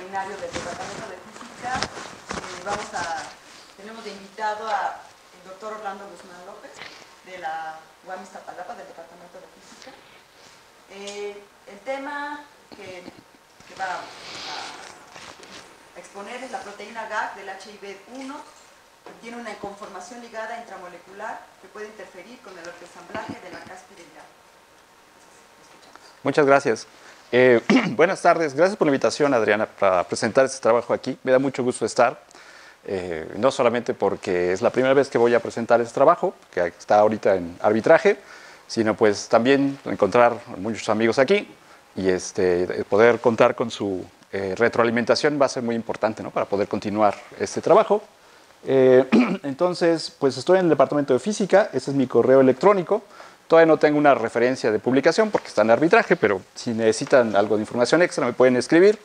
extraordinario del Departamento de Física. Tenemos de invitado al doctor Orlando Guzmán López, de la UAM Iztapalapa, del Departamento de Física. El tema que va a exponer es la proteína GAG del HIV-1, que tiene una conformación ligada intramolecular que puede interferir con el autoensamblaje de la cáspide GAG. Muchas gracias. Buenas tardes, gracias por la invitación, Adriana, para presentar este trabajo aquí. Me da mucho gusto estar, no solamente porque es la primera vez que voy a presentar este trabajo, que está ahorita en arbitraje, sino pues también encontrar muchos amigos aquí y poder contar con su retroalimentación va a ser muy importante, ¿no?, para poder continuar este trabajo. Entonces, pues estoy en el Departamento de Física, ese es mi correo electrónico. Todavía no tengo una referencia de publicación porque está en arbitraje, pero si necesitan algo de información extra me pueden escribir.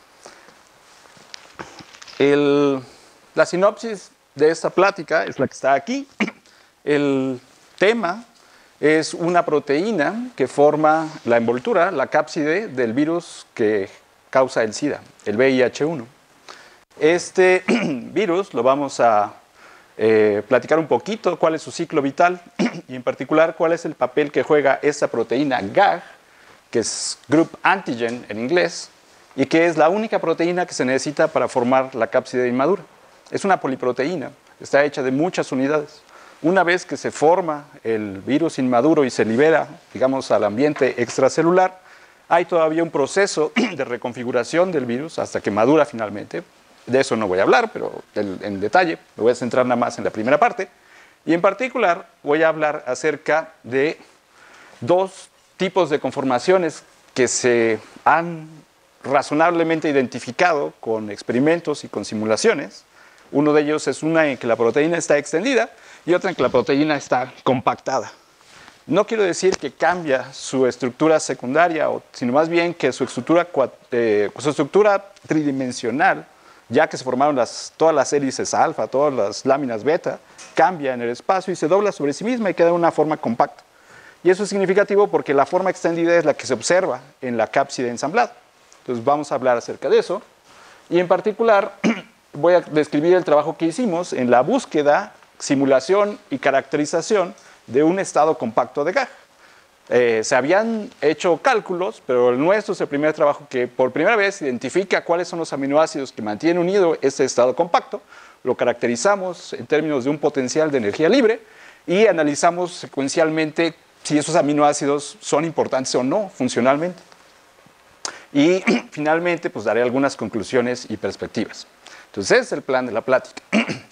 La sinopsis de esta plática es la que está aquí. El tema es una proteína que forma la envoltura, la cápside del virus que causa el SIDA, el VIH-1. Este virus lo vamos a platicar un poquito cuál es su ciclo vital y en particular cuál es el papel que juega esta proteína GAG, que es Group Antigen en inglés, y que es la única proteína que se necesita para formar la cápside inmadura. Es una poliproteína, está hecha de muchas unidades. Una vez que se forma el virus inmaduro y se libera, digamos, al ambiente extracelular, hay todavía un proceso de reconfiguración del virus hasta que madura finalmente. De eso no voy a hablar, pero en detalle me voy a centrar nada más en la primera parte. Y en particular voy a hablar acerca de dos tipos de conformaciones que se han razonablemente identificado con experimentos y con simulaciones. Uno de ellos es una en que la proteína está extendida y otra en que la proteína está compactada. No quiero decir que cambia su estructura secundaria, sino más bien que su estructura tridimensional, ya que se formaron todas las hélices alfa, todas las láminas beta, cambia en el espacio y se dobla sobre sí misma y queda en una forma compacta. Y eso es significativo porque la forma extendida es la que se observa en la cápside ensamblada. Entonces vamos a hablar acerca de eso. Y en particular voy a describir el trabajo que hicimos en la búsqueda, simulación y caracterización de un estado compacto de GAG. Se habían hecho cálculos, pero el nuestro es el primer trabajo que por primera vez identifica cuáles son los aminoácidos que mantienen unido este estado compacto, lo caracterizamos en términos de un potencial de energía libre y analizamos secuencialmente si esos aminoácidos son importantes o no funcionalmente. Y finalmente pues daré algunas conclusiones y perspectivas. Entonces ese es el plan de la plática.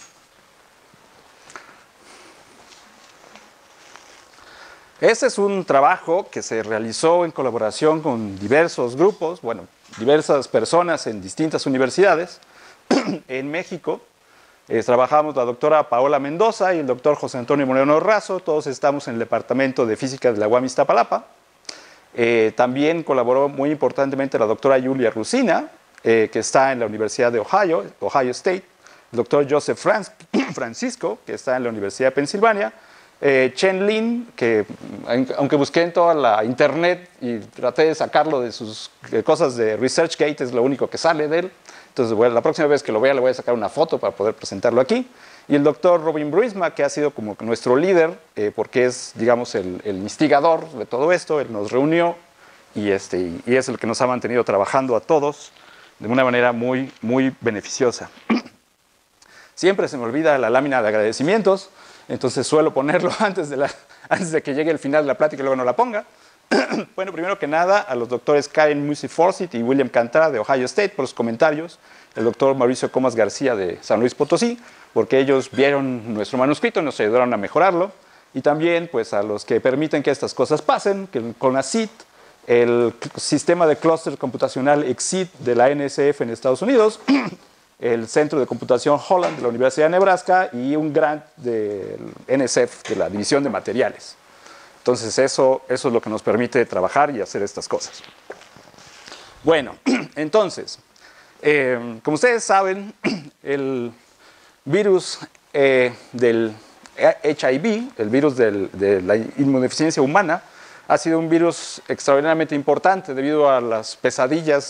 Este es un trabajo que se realizó en colaboración con diversos grupos, bueno, diversas personas en distintas universidades. En México trabajamos la doctora Paola Mendoza y el doctor José Antonio Moreno Razo, todos estamos en el Departamento de Física de la UAM Iztapalapa. También colaboró muy importantemente la doctora Julia Rusina, que está en la Universidad de Ohio State, el doctor Joseph Francisco, que está en la Universidad de Pensilvania, Chen Lin, que aunque busqué en toda la internet y traté de sacarlo de sus cosas de ResearchGate, es lo único que sale de él. Entonces, bueno, la próxima vez que lo vea le voy a sacar una foto para poder presentarlo aquí. Y el doctor Robin Bruisma, que ha sido como nuestro líder, porque es, digamos, el instigador de todo esto. Él nos reunió y es el que nos ha mantenido trabajando a todos de una manera muy, muy beneficiosa. Siempre se me olvida la lámina de agradecimientos. Entonces suelo ponerlo antes de que llegue el final de la plática y luego no la ponga. Bueno, primero que nada, a los doctores Karen Musi Forsyth y William Cantara de Ohio State por sus comentarios, el doctor Mauricio Comas García de San Luis Potosí, porque ellos vieron nuestro manuscrito y nos ayudaron a mejorarlo, y también pues, a los que permiten que estas cosas pasen, que el CONACYT, el sistema de clúster computacional EXID de la NSF en Estados Unidos, el Centro de Computación Holland de la Universidad de Nebraska y un grant del NSF, de la División de Materiales. Entonces eso es lo que nos permite trabajar y hacer estas cosas. Bueno, entonces, como ustedes saben, el virus del HIV, el virus de la inmunodeficiencia humana, ha sido un virus extraordinariamente importante debido a las pesadillas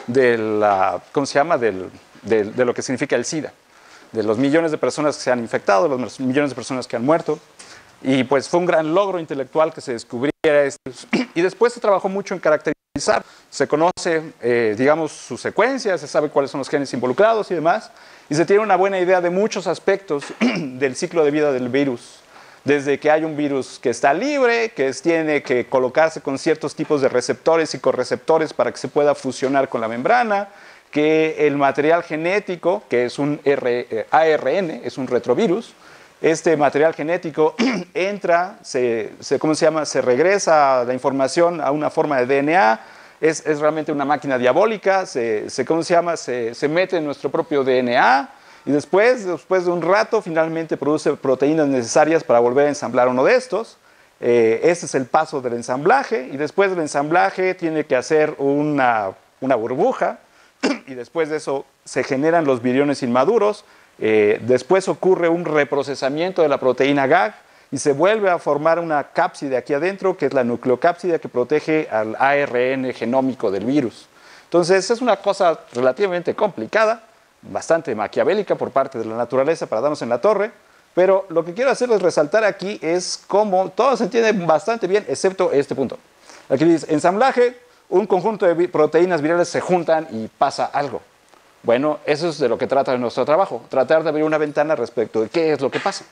¿cómo se llama? De lo que significa el SIDA, de los millones de personas que se han infectado, los millones de personas que han muerto. Y pues fue un gran logro intelectual que se descubriera esto. Y después se trabajó mucho en caracterizar. Se conoce, digamos, su secuencia, se sabe cuáles son los genes involucrados y demás. Y se tiene una buena idea de muchos aspectos del ciclo de vida del virus. Desde que hay un virus que está libre, que tiene que colocarse con ciertos tipos de receptores y correceptores para que se pueda fusionar con la membrana, que el material genético, que es un ARN, es un retrovirus, este material genético entra, ¿cómo se llama? Se regresa la información a una forma de DNA, es realmente una máquina diabólica, ¿cómo se llama? Se mete en nuestro propio DNA y después de un rato finalmente produce proteínas necesarias para volver a ensamblar uno de estos. Este es el paso del ensamblaje y después del ensamblaje tiene que hacer una burbuja y después de eso se generan los viriones inmaduros. Después ocurre un reprocesamiento de la proteína GAG y se vuelve a formar una cápside aquí adentro, que es la nucleocápside que protege al ARN genómico del virus. Entonces es una cosa relativamente complicada, bastante maquiavélica por parte de la naturaleza para darnos en la torre, pero lo que quiero hacerles resaltar aquí es cómo todo se entiende bastante bien, excepto este punto. Aquí dice, ensamblaje, un conjunto de proteínas virales se juntan y pasa algo. Bueno, eso es de lo que trata nuestro trabajo, tratar de abrir una ventana respecto de qué es lo que pasa.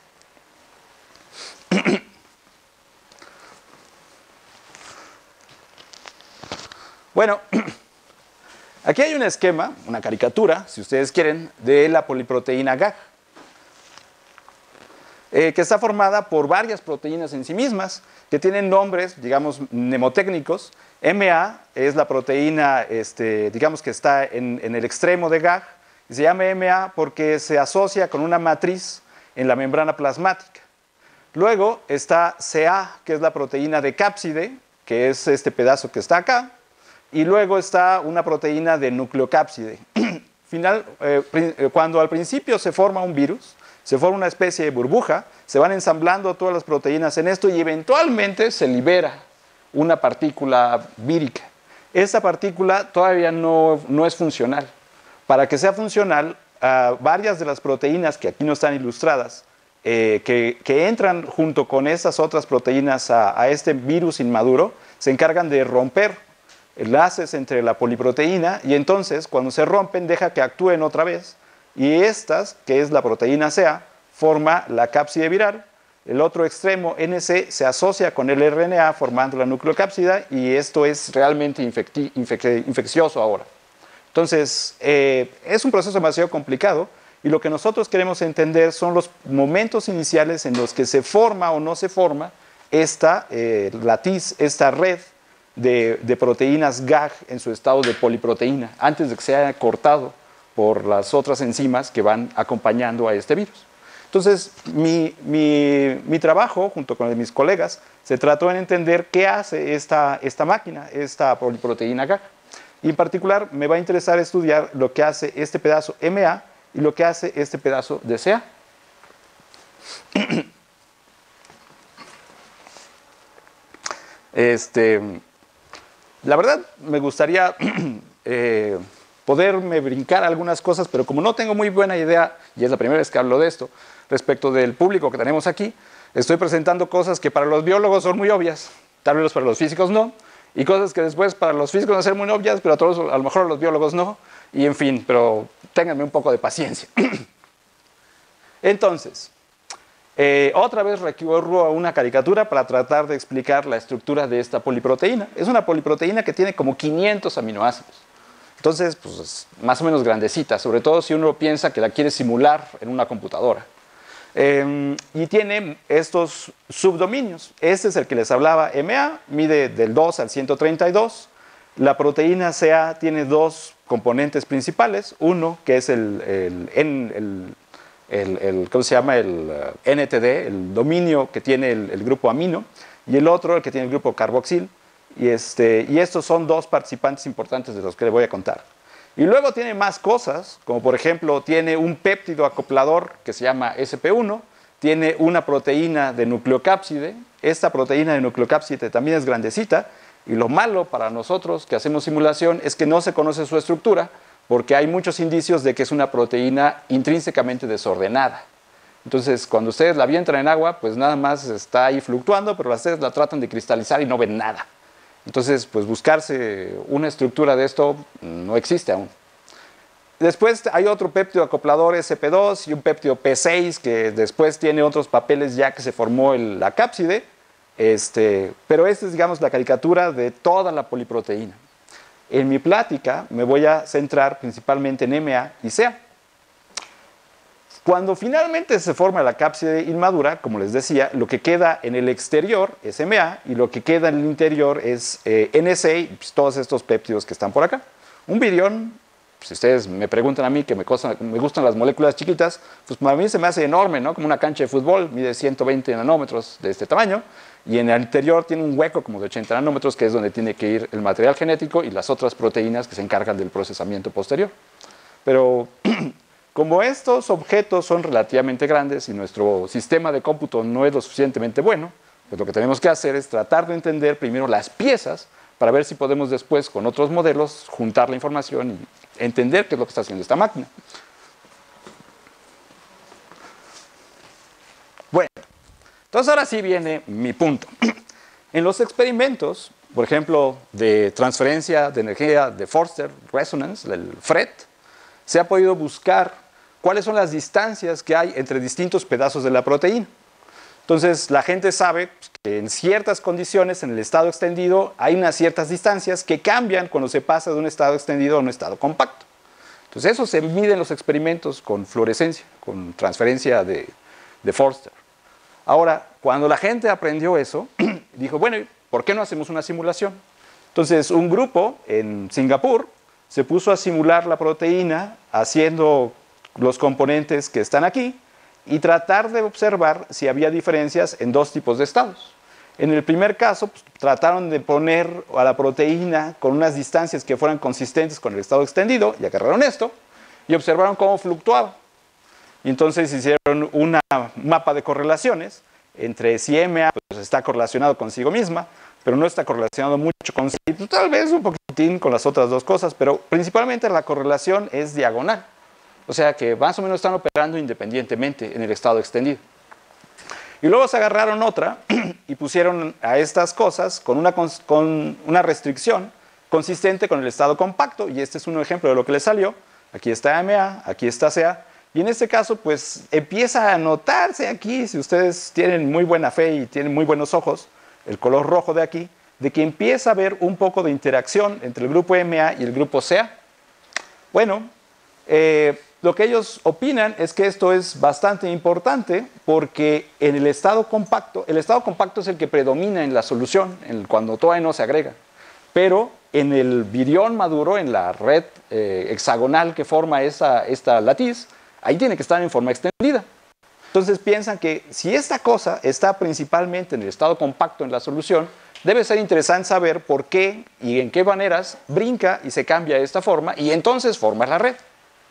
Bueno, aquí hay un esquema, una caricatura, si ustedes quieren, de la poliproteína GAG, que está formada por varias proteínas en sí mismas, que tienen nombres, digamos, mnemotécnicos. MA es la proteína, digamos, que está en el extremo de GAG, y se llama MA porque se asocia con una matriz en la membrana plasmática. Luego está CA, que es la proteína de cápside, que es este pedazo que está acá, y luego está una proteína de nucleocápside. Cuando al principio se forma un virus, se forma una especie de burbuja, se van ensamblando todas las proteínas en esto y eventualmente se libera una partícula vírica. Esta partícula todavía no es funcional. Para que sea funcional, varias de las proteínas que aquí no están ilustradas, que entran junto con estas otras proteínas a este virus inmaduro, se encargan de romper enlaces entre la poliproteína y entonces cuando se rompen deja que actúen otra vez y estas, que es la proteína CA, forma la cápside viral. El otro extremo, NC, se asocia con el RNA formando la nucleocápsida y esto es realmente infeccioso ahora. Entonces, es un proceso demasiado complicado y lo que nosotros queremos entender son los momentos iniciales en los que se forma o no se forma esta latiz, esta red de proteínas GAG en su estado de poliproteína, antes de que se haya cortado por las otras enzimas que van acompañando a este virus. Entonces, mi trabajo, junto con mis colegas, se trató en entender qué hace esta máquina, esta poliproteína GAG. Y en particular, me va a interesar estudiar lo que hace este pedazo MA y lo que hace este pedazo de CA. La verdad, me gustaría poderme brincar algunas cosas, pero como no tengo muy buena idea, y es la primera vez que hablo de esto, respecto del público que tenemos aquí, estoy presentando cosas que para los biólogos son muy obvias, tal vez para los físicos no, y cosas que después para los físicos van a ser muy obvias, pero a lo mejor a los biólogos no, y en fin, pero ténganme un poco de paciencia. Entonces, otra vez recurro a una caricatura para tratar de explicar la estructura de esta poliproteína. Es una poliproteína que tiene como 500 aminoácidos. Entonces, pues es más o menos grandecita, sobre todo si uno piensa que la quiere simular en una computadora. Y tiene estos subdominios. Este es el que les hablaba, MA, mide del 2 al 132. La proteína CA tiene dos componentes principales. Uno, que es ¿cómo se llama? El NTD, el dominio que tiene el grupo amino, y el otro, el que tiene el grupo carboxil. Y estos son dos participantes importantes de los que les voy a contar. Y luego tiene más cosas, como por ejemplo tiene un péptido acoplador que se llama SP1, tiene una proteína de nucleocápside, esta proteína de nucleocápside también es grandecita, Y lo malo para nosotros que hacemos simulación es que no se conoce su estructura, porque hay muchos indicios de que es una proteína intrínsecamente desordenada. Entonces, cuando ustedes la avientan en agua, pues nada más está ahí fluctuando, pero ustedes la tratan de cristalizar y no ven nada. Entonces, pues buscarse una estructura de esto no existe aún. Después hay otro péptido acoplador SP2 y un péptido P6 que después tiene otros papeles ya que se formó la cápside, pero esta es, digamos, la caricatura de toda la poliproteína. En mi plática me voy a centrar principalmente en MA y CA. Cuando finalmente se forma la cápside inmadura, como les decía, lo que queda en el exterior es MA y lo que queda en el interior es NC y pues, todos estos péptidos que están por acá. Un virión, si ustedes me preguntan a mí que me gustan las moléculas chiquitas, pues a mí se me hace enorme, ¿no? Como una cancha de fútbol, mide 120 nanómetros de este tamaño, y en el interior tiene un hueco como de 80 nanómetros, que es donde tiene que ir el material genético y las otras proteínas que se encargan del procesamiento posterior. Pero como estos objetos son relativamente grandes y nuestro sistema de cómputo no es lo suficientemente bueno, pues lo que tenemos que hacer es tratar de entender primero las piezas para ver si podemos después con otros modelos juntar la información y entender qué es lo que está haciendo esta máquina. Bueno, entonces ahora sí viene mi punto. En los experimentos, por ejemplo, de transferencia de energía de Forster Resonance, el FRET, se ha podido buscar cuáles son las distancias que hay entre distintos pedazos de la proteína. Entonces, la gente sabe que en ciertas condiciones, en el estado extendido, hay unas ciertas distancias que cambian cuando se pasa de un estado extendido a un estado compacto. Entonces, eso se mide en los experimentos con fluorescencia, con transferencia de Forster. Ahora, cuando la gente aprendió eso, dijo, bueno, ¿por qué no hacemos una simulación? Entonces, un grupo en Singapur se puso a simular la proteína haciendo los componentes que están aquí y tratar de observar si había diferencias en dos tipos de estados. En el primer caso, pues, trataron de poner a la proteína con unas distancias que fueran consistentes con el estado extendido y agarraron esto y observaron cómo fluctuaba. Y entonces hicieron un mapa de correlaciones entre si MA pues, está correlacionado consigo misma, pero no está correlacionado mucho con sí, pues, tal vez un poquitín con las otras dos cosas, pero principalmente la correlación es diagonal. O sea que más o menos están operando independientemente en el estado extendido. Y luego se agarraron otra y pusieron a estas cosas con una restricción consistente con el estado compacto, y este es un ejemplo de lo que le salió. Aquí está MA, aquí está CA, y en este caso pues empieza a notarse aquí, si ustedes tienen muy buena fe y tienen muy buenos ojos, el color rojo de aquí, de que empieza a haber un poco de interacción entre el grupo MA y el grupo CA. Bueno, lo que ellos opinan es que esto es bastante importante porque en el estado compacto es el que predomina en la solución cuando todavía no se agrega, pero en el virión maduro, en la red hexagonal que forma esta latiz, ahí tiene que estar en forma extendida. Entonces piensan que si esta cosa está principalmente en el estado compacto en la solución, debe ser interesante saber por qué y en qué maneras brinca y se cambia de esta forma y entonces forma la red.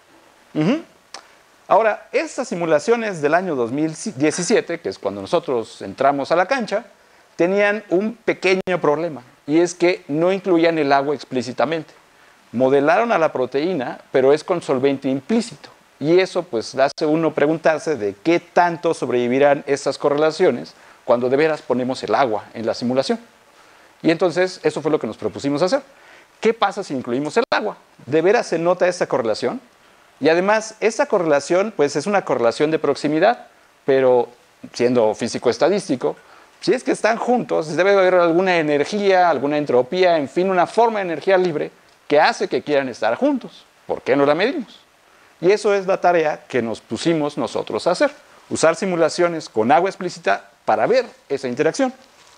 Ahora, estas simulaciones del año 2017, que es cuando nosotros entramos a la cancha, tenían un pequeño problema, y es que no incluían el agua explícitamente. Modelaron a la proteína, pero es con solvente implícito, y eso pues hace uno preguntarse de qué tanto sobrevivirán estas correlaciones cuando de veras ponemos el agua en la simulación. Y entonces eso fue lo que nos propusimos hacer. ¿Qué pasa si incluimos el agua? ¿De veras se nota esta correlación? Y además, esta correlación pues, es una correlación de proximidad, pero siendo físico-estadístico, si es que están juntos, debe haber alguna energía, alguna entropía, en fin, una forma de energía libre que hace que quieran estar juntos. ¿Por qué no la medimos? Y eso es la tarea que nos pusimos nosotros a hacer, usar simulaciones con agua explícita para ver esa interacción.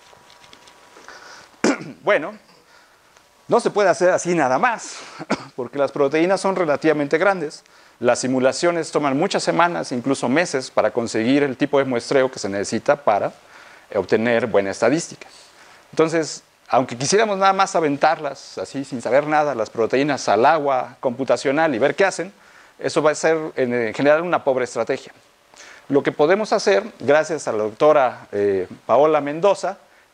Bueno, no se puede hacer así nada más, porque las proteínas son relativamente grandes. Las simulaciones toman muchas semanas, incluso meses, para conseguir el tipo de muestreo que se necesita para obtener buena estadística. Entonces, aunque quisiéramos nada más aventarlas, así sin saber nada, las proteínas al agua computacional y ver qué hacen, eso va a ser en general una pobre estrategia. Lo que podemos hacer, gracias a la doctora Paola Mendoza,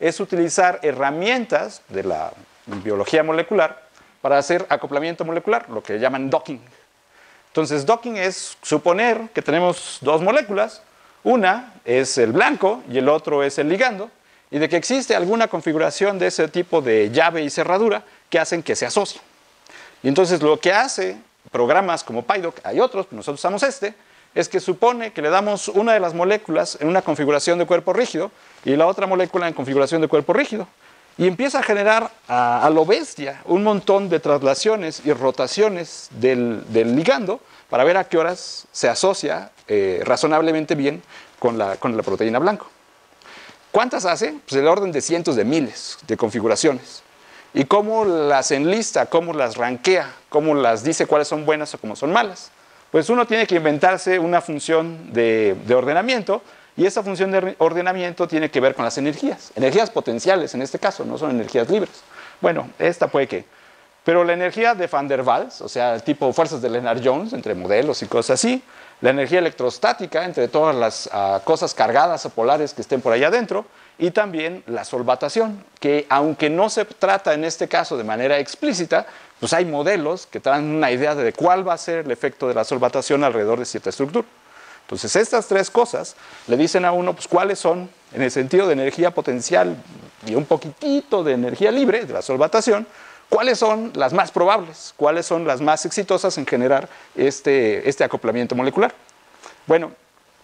es utilizar herramientas de la biología molecular para hacer acoplamiento molecular, lo que llaman docking. Entonces, docking es suponer que tenemos dos moléculas, una es el blanco y el otro es el ligando, y de que existe alguna configuración de ese tipo de llave y cerradura que hacen que se asocien. Y entonces lo que hace programas como PyDoc, hay otros, pero nosotros usamos este, es que supone que le damos una de las moléculas en una configuración de cuerpo rígido y la otra molécula en configuración de cuerpo rígido. Y empieza a generar a lo bestia un montón de traslaciones y rotaciones del ligando para ver a qué horas se asocia razonablemente bien con la proteína blanco. ¿Cuántas hace? Pues el orden de cientos de miles de configuraciones. ¿Y cómo las enlista? ¿Cómo las rankea? ¿Cómo las dice cuáles son buenas o cómo son malas? Pues uno tiene que inventarse una función de ordenamiento, y esa función de ordenamiento tiene que ver con las energías potenciales en este caso, no son energías libres. Bueno, esta puede que, pero la energía de Van der Waals, o sea, el tipo de fuerzas de Lennard-Jones entre modelos y cosas así, la energía electrostática entre todas las cosas cargadas o polares que estén por allá adentro, y también la solvatación, que aunque no se trata en este caso de manera explícita, pues hay modelos que dan una idea de cuál va a ser el efecto de la solvatación alrededor de cierta estructura. Entonces, estas tres cosas le dicen a uno pues, cuáles son, en el sentido de energía potencial y un poquitito de energía libre, de la solvatación, cuáles son las más probables, cuáles son las más exitosas en generar este acoplamiento molecular. Bueno,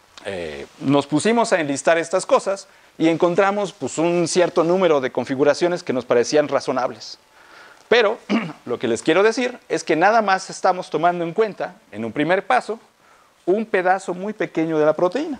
nos pusimos a enlistar estas cosas y encontramos pues, un cierto número de configuraciones que nos parecían razonables. Pero lo que les quiero decir es que nada más estamos tomando en cuenta, en un primer paso, un pedazo muy pequeño de la proteína.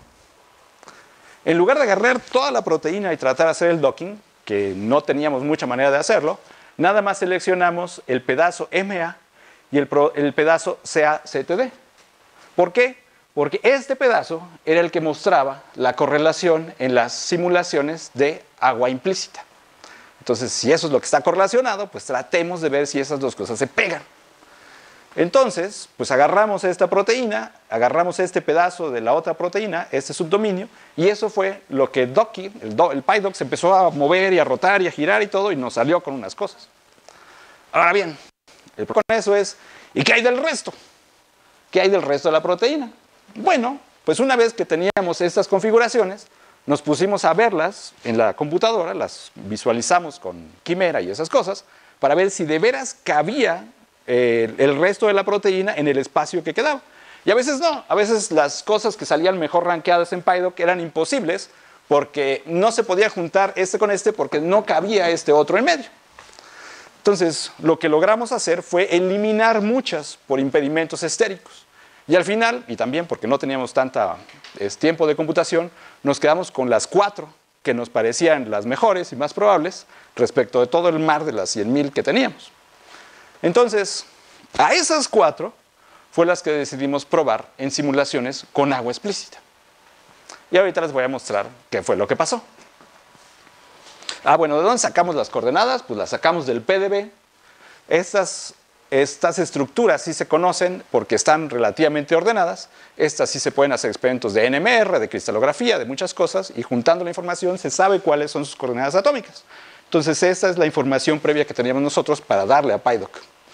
En lugar de agarrar toda la proteína y tratar de hacer el docking, que no teníamos mucha manera de hacerlo, nada más seleccionamos el pedazo MA y el pedazo CA-CTD. ¿Por qué? Porque este pedazo era el que mostraba la correlación en las simulaciones de agua implícita. Entonces, si eso es lo que está correlacionado, pues tratemos de ver si esas dos cosas se pegan. Entonces, pues agarramos esta proteína, agarramos este pedazo de la otra proteína, este subdominio, y eso fue lo que Docking, el PyDoc, se empezó a mover y a rotar y a girar y todo, y nos salió con unas cosas. Ahora bien, el problema con eso es, ¿y qué hay del resto? ¿Qué hay del resto de la proteína? Bueno, pues una vez que teníamos estas configuraciones, nos pusimos a verlas en la computadora, las visualizamos con Quimera y esas cosas, para ver si de veras cabía el resto de la proteína en el espacio que quedaba. Y a veces no, a veces las cosas que salían mejor rankeadas en PyDoc eran imposibles porque no se podía juntar este con este porque no cabía este otro en medio. Entonces, lo que logramos hacer fue eliminar muchas por impedimentos estéricos. Y al final, y también porque no teníamos tanto tiempo de computación, nos quedamos con las 4 que nos parecían las mejores y más probables respecto de todo el mar de las 100.000 que teníamos. Entonces, a esas 4 fue las que decidimos probar en simulaciones con agua explícita. Y ahorita les voy a mostrar qué fue lo que pasó. Bueno, ¿de dónde sacamos las coordenadas? Pues las sacamos del PDB. Estas estructuras sí se conocen porque están relativamente ordenadas. Estas sí se pueden hacer experimentos de NMR, de cristalografía, de muchas cosas, y juntando la información se sabe cuáles son sus coordenadas atómicas. Entonces, esta es la información previa que teníamos nosotros para darle a PyDoc.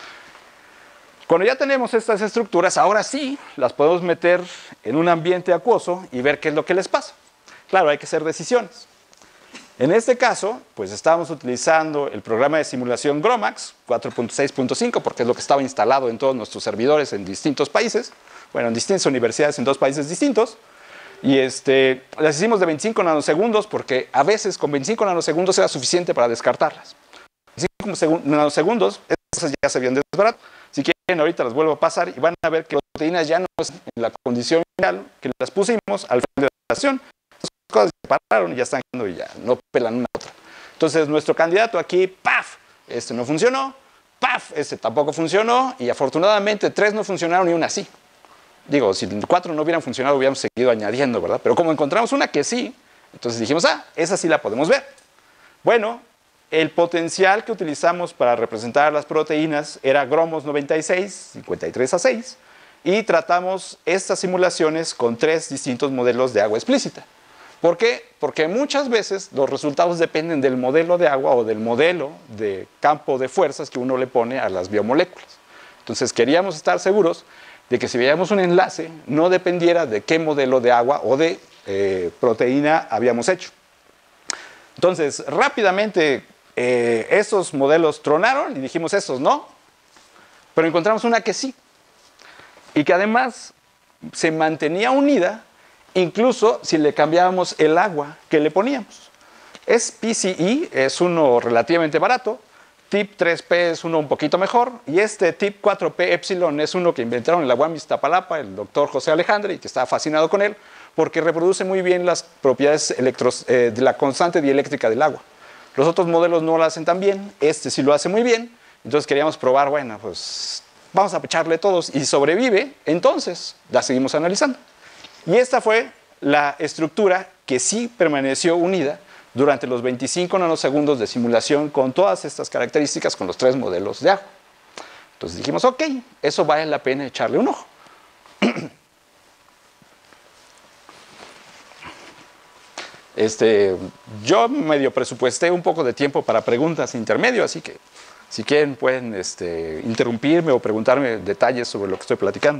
Cuando ya tenemos estas estructuras, ahora sí las podemos meter en un ambiente acuoso y ver qué es lo que les pasa. Claro, hay que hacer decisiones. En este caso, pues estábamos utilizando el programa de simulación GROMACS 4.6.5 porque es lo que estaba instalado en todos nuestros servidores en distintos países, bueno, en distintas universidades en 2 países distintos. Y las hicimos de 25 nanosegundos porque a veces con 25 nanosegundos era suficiente para descartarlas. 25 nanosegundos, esas ya se habían desbaratado. Si quieren, ahorita las vuelvo a pasar y van a ver que las proteínas ya no están en la condición ideal que las pusimos al final de la sesión. Estas cosas se pararon y ya están quedando y ya no pelan una a otra. Entonces, nuestro candidato aquí, ¡paf! Este no funcionó, ¡paf! Este tampoco funcionó y afortunadamente 3 no funcionaron y una sí. Digo, si 4 no hubieran funcionado, hubiéramos seguido añadiendo, ¿verdad? Pero como encontramos una que sí, entonces dijimos, esa sí la podemos ver. Bueno, el potencial que utilizamos para representar las proteínas era gromos 96, 53A6, y tratamos estas simulaciones con 3 distintos modelos de agua explícita. ¿Por qué? Porque muchas veces los resultados dependen del modelo de agua o del modelo de campo de fuerzas que uno le pone a las biomoléculas. Entonces queríamos estar seguros de que si veíamos un enlace no dependiera de qué modelo de agua o de proteína habíamos hecho. Entonces rápidamente esos modelos tronaron y dijimos esos no, pero encontramos una que sí y que además se mantenía unida incluso si le cambiábamos el agua que le poníamos. Es PCE, es uno relativamente barato, TIP 3P es uno un poquito mejor, y este TIP 4P Epsilon es uno que inventaron en la UAM Iztapalapa, el doctor José Alejandre, y que estaba fascinado con él, porque reproduce muy bien las propiedades de la constante dieléctrica del agua. Los otros modelos no lo hacen tan bien, este sí lo hace muy bien, entonces queríamos probar, bueno, pues vamos a echarle todos, y sobrevive, entonces la seguimos analizando. Y esta fue la estructura que sí permaneció unida durante los 25 nanosegundos de simulación con todas estas características con los 3 modelos de agua. Entonces dijimos, ok, eso vale la pena echarle un ojo. Yo medio presupuesté un poco de tiempo para preguntas intermedio, así que si quieren pueden interrumpirme o preguntarme detalles sobre lo que estoy platicando.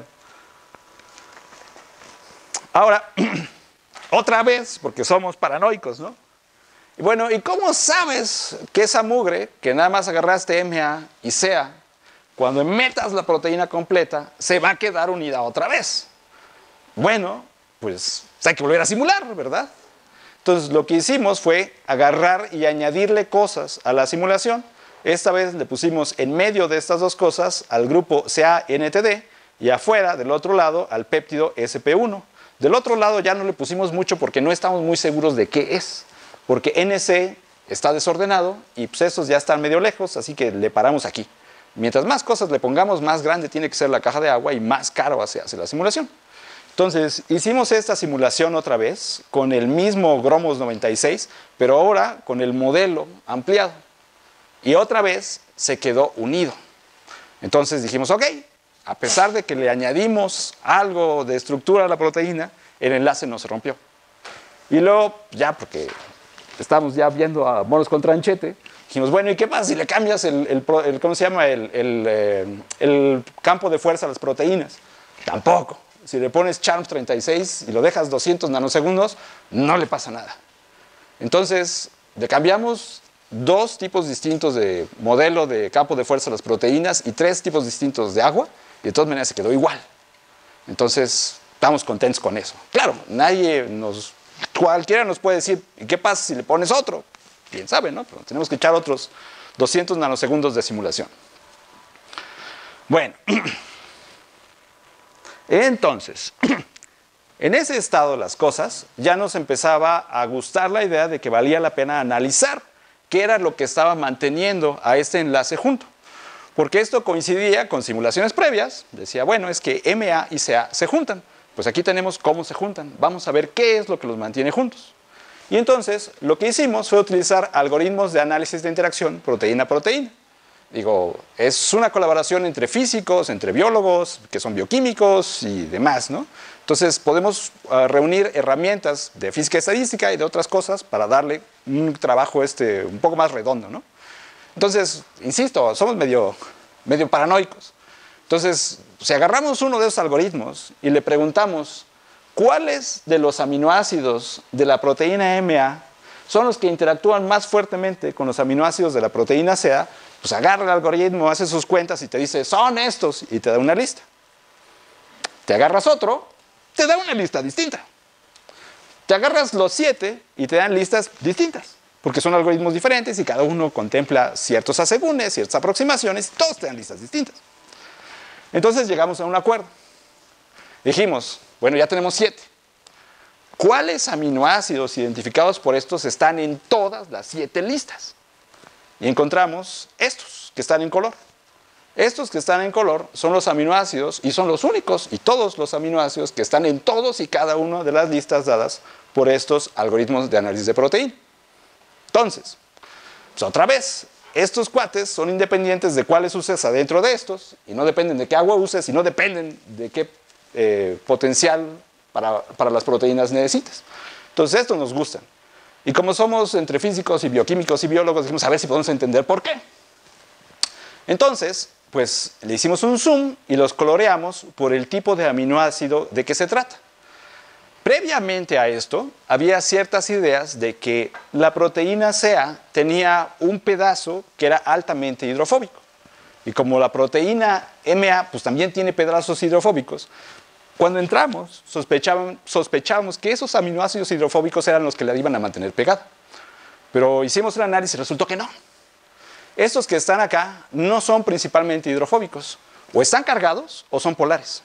Ahora, otra vez, porque somos paranoicos, ¿no? Y bueno, ¿y cómo sabes que esa mugre, que nada más agarraste MA y CA, cuando metas la proteína completa, se va a quedar unida otra vez? Bueno, pues hay que volver a simular, ¿verdad? Entonces, lo que hicimos fue agarrar y añadirle cosas a la simulación. Esta vez le pusimos en medio de estas dos cosas al grupo CA-NTD y afuera, del otro lado, al péptido SP1. Del otro lado ya no le pusimos mucho porque no estamos muy seguros de qué es, porque NC está desordenado y pues estos ya están medio lejos, así que le paramos aquí. Mientras más cosas le pongamos, más grande tiene que ser la caja de agua y más caro se hace la simulación. Entonces, hicimos esta simulación otra vez con el mismo Gromos 96, pero ahora con el modelo ampliado. Y otra vez se quedó unido. Entonces dijimos, ok, a pesar de que le añadimos algo de estructura a la proteína, el enlace no se rompió. Y luego, ya porque estamos ya viendo a monos con tranchete, dijimos, bueno, ¿y qué pasa si le cambias ¿cómo se llama? El campo de fuerza a las proteínas? Tampoco. Si le pones Charms 36 y lo dejas 200 nanosegundos, no le pasa nada. Entonces, le cambiamos 2 tipos distintos de modelo de campo de fuerza a las proteínas y 3 tipos distintos de agua, y de todas maneras se quedó igual. Entonces, estamos contentos con eso. Claro, cualquiera nos puede decir, ¿y qué pasa si le pones otro? Quién sabe, ¿no? Pero tenemos que echar otros 200 nanosegundos de simulación. Bueno, entonces, en ese estado las cosas, ya nos empezaba a gustar la idea de que valía la pena analizar qué era lo que estaba manteniendo a este enlace junto. Porque esto coincidía con simulaciones previas. Decía, bueno, es que MA y CA se juntan. Pues aquí tenemos cómo se juntan. Vamos a ver qué es lo que los mantiene juntos. Y entonces, lo que hicimos fue utilizar algoritmos de análisis de interacción proteína-proteína. Digo, es una colaboración entre físicos, entre biólogos, que son bioquímicos y demás, ¿no? Entonces, podemos reunir herramientas de física estadística y de otras cosas para darle un trabajo un poco más redondo, ¿no? Entonces, insisto, somos medio paranoicos. Entonces, si agarramos uno de esos algoritmos y le preguntamos cuáles de los aminoácidos de la proteína MA son los que interactúan más fuertemente con los aminoácidos de la proteína CA, pues agarra el algoritmo, hace sus cuentas y te dice, son estos, y te da una lista. Te agarras otro, te da una lista distinta. Te agarras los 7 y te dan listas distintas, porque son algoritmos diferentes y cada uno contempla ciertos asegúnes, ciertas aproximaciones, y todos te dan listas distintas. Entonces llegamos a un acuerdo. Dijimos, bueno, ya tenemos 7. ¿Cuáles aminoácidos identificados por estos están en todas las 7 listas? Y encontramos estos que están en color. Estos que están en color son los aminoácidos y son los únicos y todos los aminoácidos que están en todos y cada una de las listas dadas por estos algoritmos de análisis de proteína. Entonces, pues otra vez, estos cuates son independientes de cuáles uses adentro de estos y no dependen de qué agua uses y no dependen de qué potencial para las proteínas necesitas. Entonces, estos nos gustan. Y como somos entre físicos y bioquímicos y biólogos, dijimos a ver si podemos entender por qué. Entonces, pues le hicimos un zoom y los coloreamos por el tipo de aminoácido de que se trata. Previamente a esto, había ciertas ideas de que la proteína CA tenía un pedazo que era altamente hidrofóbico. Y como la proteína MA pues también tiene pedazos hidrofóbicos, cuando entramos sospechábamos que esos aminoácidos hidrofóbicos eran los que la iban a mantener pegada. Pero hicimos el análisis y resultó que no. Estos que están acá no son principalmente hidrofóbicos. O están cargados o son polares.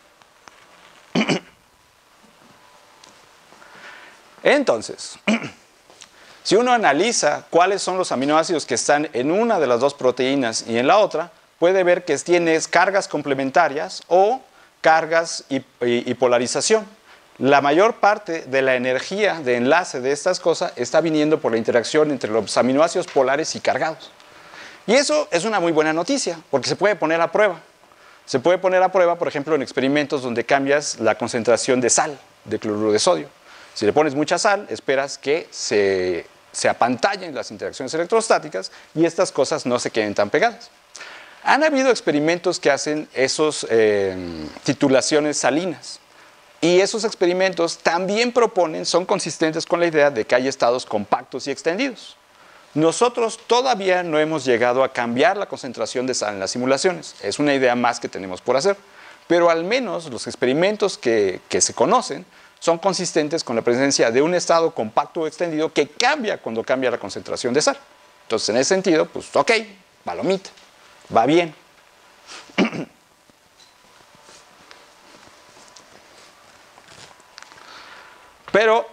Entonces, si uno analiza cuáles son los aminoácidos que están en una de las dos proteínas y en la otra, puede ver que tienes cargas complementarias o cargas y polarización. La mayor parte de la energía de enlace de estas cosas está viniendo por la interacción entre los aminoácidos polares y cargados. Y eso es una muy buena noticia, porque se puede poner a prueba. Se puede poner a prueba, por ejemplo, en experimentos donde cambias la concentración de sal, de cloruro de sodio. Si le pones mucha sal, esperas que se apantallen las interacciones electrostáticas y estas cosas no se queden tan pegadas. Han habido experimentos que hacen esas titulaciones salinas. Y esos experimentos también son consistentes con la idea de que hay estados compactos y extendidos. Nosotros todavía no hemos llegado a cambiar la concentración de sal en las simulaciones. Es una idea más que tenemos por hacer. Pero al menos los experimentos que se conocen son consistentes con la presencia de un estado compacto o extendido que cambia cuando cambia la concentración de sal. Entonces, en ese sentido, pues ok, palomita, va bien. Pero,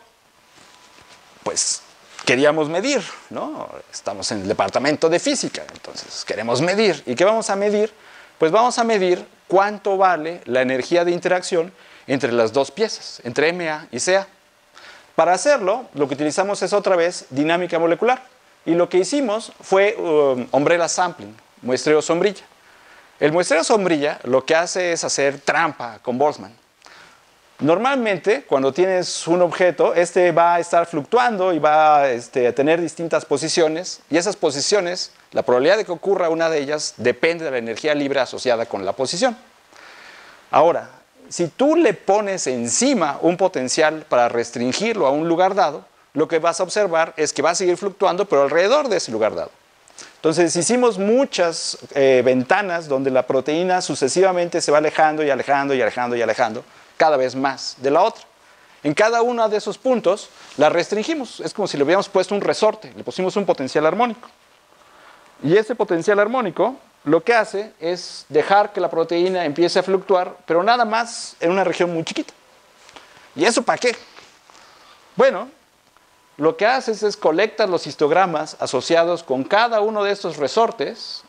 pues, queríamos medir, ¿no? Estamos en el departamento de física, entonces queremos medir. ¿Y qué vamos a medir? Pues vamos a medir cuánto vale la energía de interacción entre las dos piezas, entre MA y CA. Para hacerlo, lo que utilizamos es otra vez dinámica molecular. Y lo que hicimos fue umbrella sampling, muestreo sombrilla. El muestreo sombrilla lo que hace es hacer trampa con Boltzmann. Normalmente, cuando tienes un objeto, este va a estar fluctuando y va a tener distintas posiciones, y esas posiciones, la probabilidad de que ocurra una de ellas depende de la energía libre asociada con la posición. Ahora, si tú le pones encima un potencial para restringirlo a un lugar dado, lo que vas a observar es que va a seguir fluctuando, pero alrededor de ese lugar dado. Entonces, hicimos muchas ventanas donde la proteína sucesivamente se va alejando y alejando y alejando y alejando cada vez más de la otra. En cada uno de esos puntos la restringimos. Es como si le hubiéramos puesto un resorte, le pusimos un potencial armónico. Y ese potencial armónico lo que hace es dejar que la proteína empiece a fluctuar, pero nada más en una región muy chiquita. ¿Y eso para qué? Bueno, lo que haces es colectar los histogramas asociados con cada uno de estos resortes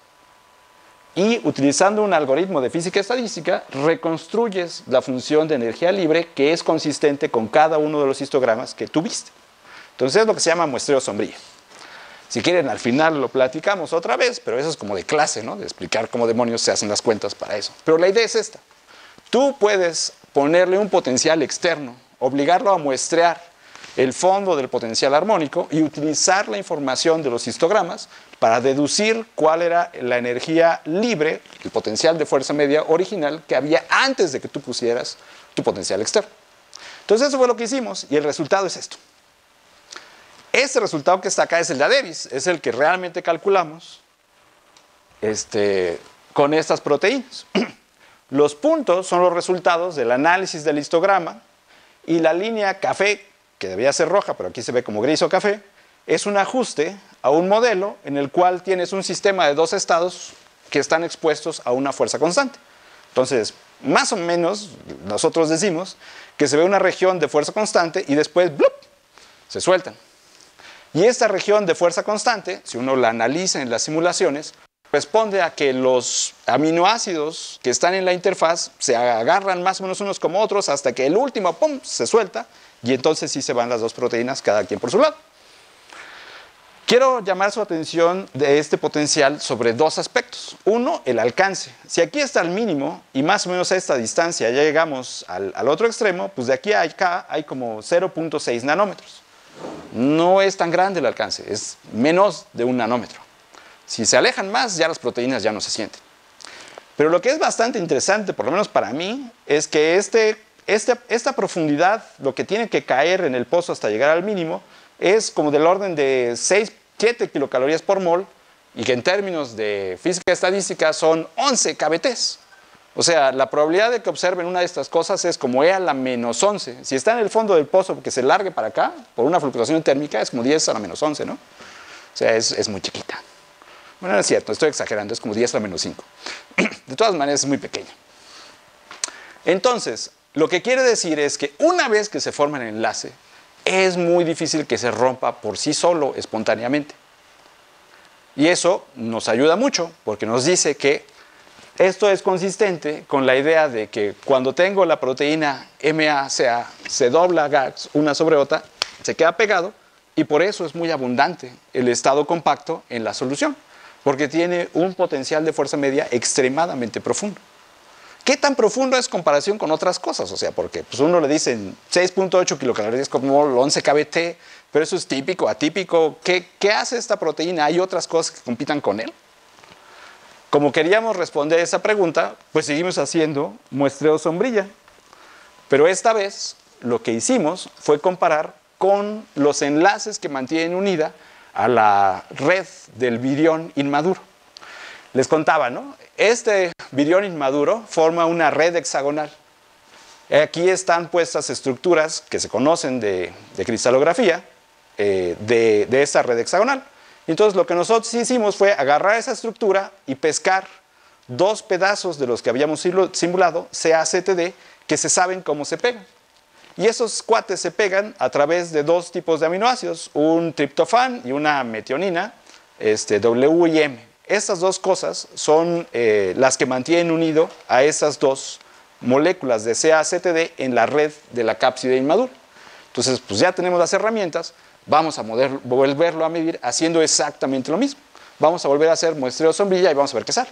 y utilizando un algoritmo de física estadística reconstruyes la función de energía libre que es consistente con cada uno de los histogramas que tuviste. Entonces es lo que se llama muestreo sombrilla. Si quieren, al final lo platicamos otra vez, pero eso es como de clase, ¿no? De explicar cómo demonios se hacen las cuentas para eso. Pero la idea es esta. Tú puedes ponerle un potencial externo, obligarlo a muestrear el fondo del potencial armónico y utilizar la información de los histogramas para deducir cuál era la energía libre, el potencial de fuerza media original que había antes de que tú pusieras tu potencial externo. Entonces eso fue lo que hicimos y el resultado es esto. Este resultado que está acá es el de Davis, es el que realmente calculamos con estas proteínas. Los puntos son los resultados del análisis del histograma y la línea café, que debía ser roja, pero aquí se ve como gris o café, es un ajuste a un modelo en el cual tienes un sistema de dos estados que están expuestos a una fuerza constante. Entonces, más o menos, nosotros decimos que se ve una región de fuerza constante y después, ¡blup!, se sueltan. Y esta región de fuerza constante, si uno la analiza en las simulaciones, responde a que los aminoácidos que están en la interfaz se agarran más o menos unos como otros hasta que el último, ¡pum!, se suelta y entonces sí se van las dos proteínas, cada quien por su lado. Quiero llamar su atención de este potencial sobre dos aspectos. Uno, el alcance. Si aquí está el mínimo y más o menos a esta distancia ya llegamos al otro extremo, pues de aquí a acá hay como 0.6 nanómetros. No es tan grande el alcance, es menos de 1 nanómetro. Si se alejan más, ya las proteínas ya no se sienten. Pero lo que es bastante interesante, por lo menos para mí, es que esta profundidad, lo que tiene que caer en el pozo hasta llegar al mínimo, es como del orden de 7 kilocalorías por mol, y que en términos de física estadística son 11 kBTs. O sea, la probabilidad de que observen una de estas cosas es como E a la menos 11. Si está en el fondo del pozo que se largue para acá, por una fluctuación térmica, es como 10 a la menos 11, ¿no? O sea, es muy chiquita. Bueno, no es cierto, estoy exagerando, es como 10 a la menos 5. De todas maneras, es muy pequeña. Entonces, lo que quiere decir es que una vez que se forma el enlace, es muy difícil que se rompa por sí solo, espontáneamente. Y eso nos ayuda mucho, porque nos dice que esto es consistente con la idea de que cuando tengo la proteína MACA, se dobla GAGs una sobre otra, se queda pegado, y por eso es muy abundante el estado compacto en la solución, porque tiene un potencial de fuerza media extremadamente profundo. ¿Qué tan profundo es en comparación con otras cosas? O sea, porque pues uno le dicen 6.8 kilocalorías como 11 kBT, pero eso es típico, atípico. ¿Qué hace esta proteína? ¿Hay otras cosas que compitan con él? Como queríamos responder esa pregunta, pues seguimos haciendo muestreo sombrilla. Pero esta vez lo que hicimos fue comparar con los enlaces que mantienen unida a la red del virión inmaduro. Les contaba, ¿no? Este virión inmaduro forma una red hexagonal. Aquí están puestas estructuras que se conocen de cristalografía de esa red hexagonal. Entonces lo que nosotros hicimos fue agarrar esa estructura y pescar dos pedazos de los que habíamos simulado, CACTD, que se saben cómo se pegan. Y esos cuates se pegan a través de dos tipos de aminoácidos, un triptofán y una metionina, W y M. Estas dos cosas son las que mantienen unido a esas dos moléculas de CACTD en la red de la cápside inmadura. Entonces, pues ya tenemos las herramientas, vamos a volverlo a medir haciendo exactamente lo mismo. Vamos a volver a hacer muestreo sombrilla y vamos a ver qué sale.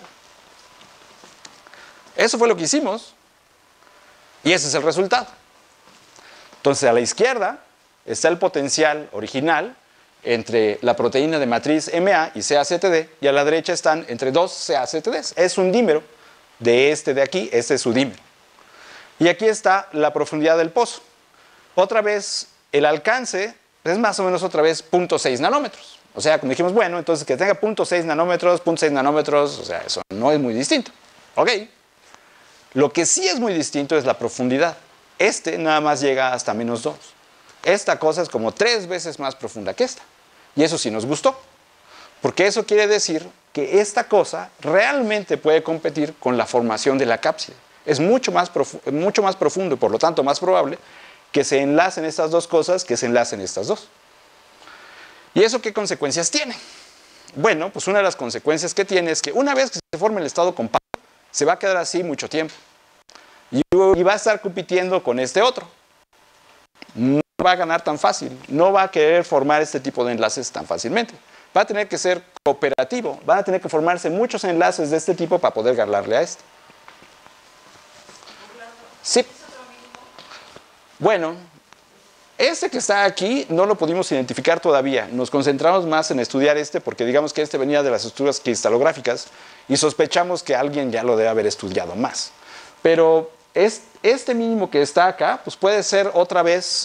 Eso fue lo que hicimos y ese es el resultado. Entonces, a la izquierda está el potencial original entre la proteína de matriz MA y CACTD, y a la derecha están entre dos CACTDs. Es un dímero de aquí, este es su dímero. Y aquí está la profundidad del pozo. Otra vez, el alcance es más o menos otra vez 0.6 nanómetros. O sea, como dijimos, bueno, entonces que tenga 0.6 nanómetros, o sea, eso no es muy distinto. Ok. Lo que sí es muy distinto es la profundidad. Nada más llega hasta menos 2. Esta cosa es como 3 veces más profunda que esta. Y eso sí nos gustó. Porque eso quiere decir que esta cosa realmente puede competir con la formación de la cápside. Es mucho más profundo y por lo tanto más probable que se enlacen estas dos cosas que se enlacen estas dos. ¿Y eso qué consecuencias tiene? Bueno, pues una de las consecuencias que tiene es que una vez que se forme el estado compacto, se va a quedar así mucho tiempo. Y va a estar compitiendo con este otro. No va a ganar tan fácil, no va a querer formar este tipo de enlaces tan fácilmente. Va a tener que ser cooperativo, van a tener que formarse muchos enlaces de este tipo para poder ganarle a este. Sí. Bueno, este que está aquí no lo pudimos identificar todavía. Nos concentramos más en estudiar porque digamos que venía de las estructuras cristalográficas y sospechamos que alguien ya lo debe haber estudiado más. Pero este mínimo que está acá, pues puede ser otra vez,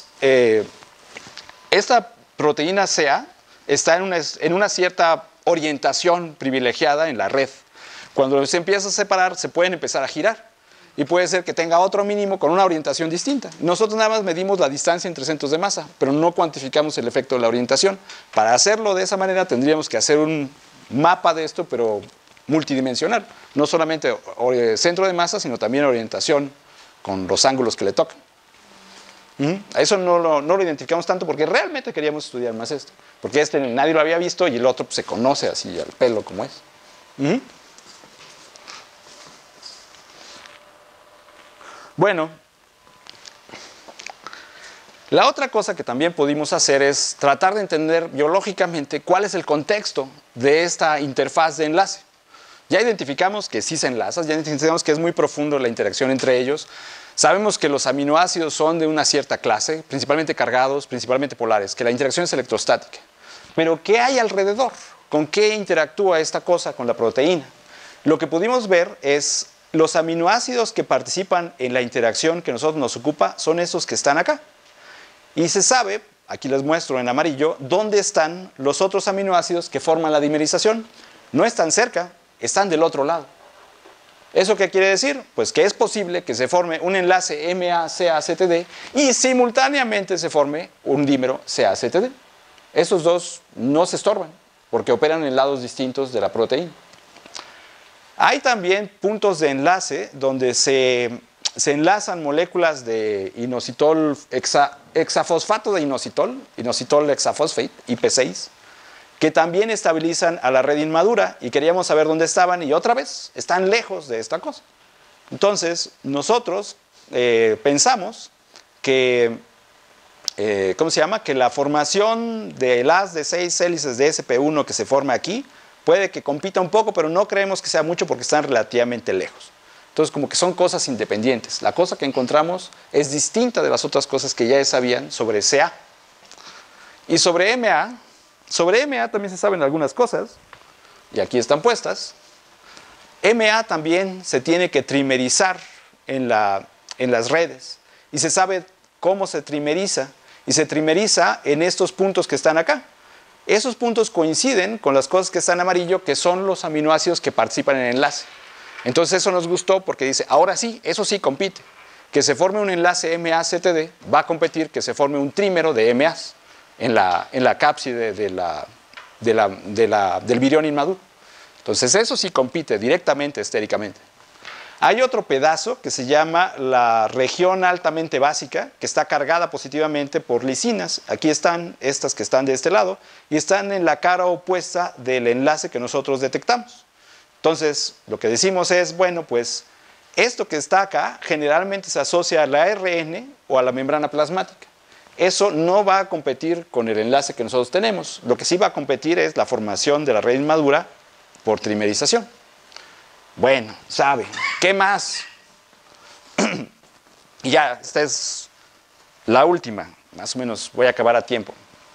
esta proteína CA está en una cierta orientación privilegiada en la red. Cuando se empieza a separar, se pueden empezar a girar. Y puede ser que tenga otro mínimo con una orientación distinta. Nosotros nada más medimos la distancia entre centros de masa, pero no cuantificamos el efecto de la orientación. Para hacerlo de esa manera tendríamos que hacer un mapa de esto, pero multidimensional. No solamente centro de masa, sino también orientación con los ángulos que le tocan. A eso no lo identificamos tanto porque realmente queríamos estudiar más esto. Porque nadie lo había visto y el otro pues, se conoce así al pelo como es. Bueno, La otra cosa que también pudimos hacer es tratar de entender biológicamente cuál es el contexto de esta interfaz de enlace. Ya identificamos que sí se enlaza, ya identificamos que es muy profundo la interacción entre ellos. Sabemos que los aminoácidos son de una cierta clase, principalmente cargados, principalmente polares, que la interacción es electrostática. Pero ¿qué hay alrededor? ¿Con qué interactúa esta cosa con la proteína? Lo que pudimos ver es los aminoácidos que participan en la interacción que a nosotros nos ocupa son esos que están acá. Y se sabe, aquí les muestro en amarillo, dónde están los otros aminoácidos que forman la dimerización. No están cerca, están del otro lado. ¿Eso qué quiere decir? Pues que es posible que se forme un enlace MA-CA-CTD y simultáneamente se forme un dímero CA-CTD. Esos dos no se estorban porque operan en lados distintos de la proteína. Hay también puntos de enlace donde se enlazan moléculas de inositol, hexafosfato de inositol hexafosfate, IP6, que también estabilizan a la red inmadura y queríamos saber dónde estaban y otra vez están lejos de esta cosa. Entonces nosotros pensamos que, que la formación del haz de 6 hélices de sp1 que se forma aquí puede que compita un poco, pero no creemos que sea mucho porque están relativamente lejos. Entonces como que son cosas independientes. La cosa que encontramos es distinta de las otras cosas que ya sabían sobre CA. Y sobre MA también se saben algunas cosas, y aquí están puestas. MA también se tiene que trimerizar en las redes, y se sabe cómo se trimeriza, y se trimeriza en estos puntos que están acá. Esos puntos coinciden con las cosas que están en amarillo, que son los aminoácidos que participan en el enlace. Entonces eso nos gustó porque dice, ahora sí, eso sí compite. Que se forme un enlace MA-CTD va a competir que se forme un trímero de MAs en la cápside del virión inmaduro. Entonces eso sí compite directamente estéricamente. Hay otro pedazo que se llama la región altamente básica, que está cargada positivamente por lisinas. Aquí están estas que están de este lado y están en la cara opuesta del enlace que nosotros detectamos. Entonces lo que decimos es, bueno, pues esto que está acá generalmente se asocia al ARN o a la membrana plasmática. Eso no va a competir con el enlace que nosotros tenemos. Lo que sí va a competir es la formación de la red inmadura por trimerización. Bueno, sabe. ¿Qué más? Y ya, esta es la última. Más o menos voy a acabar a tiempo.